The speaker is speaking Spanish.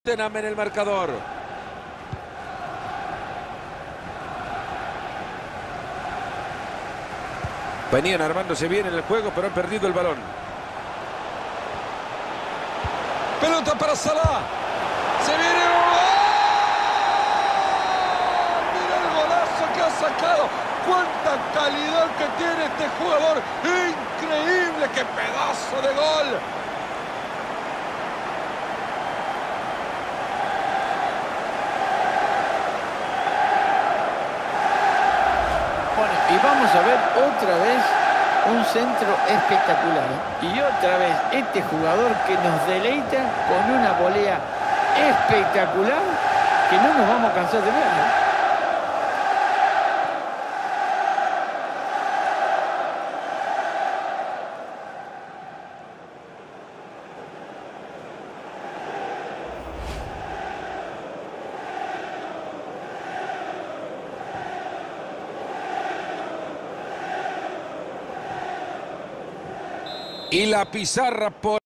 Tottenham en el marcador. Venían armándose bien en el juego, pero han perdido el balón. Pelota para Salah. Se viene el gol. Mira el golazo que ha sacado. Cuánta calidad que tiene este jugador. Increíble, qué pedazo de gol. Y vamos a ver otra vez un centro espectacular. Y otra vez este jugador que nos deleita con una volea espectacular que no nos vamos a cansar de ver. Y la pizarra por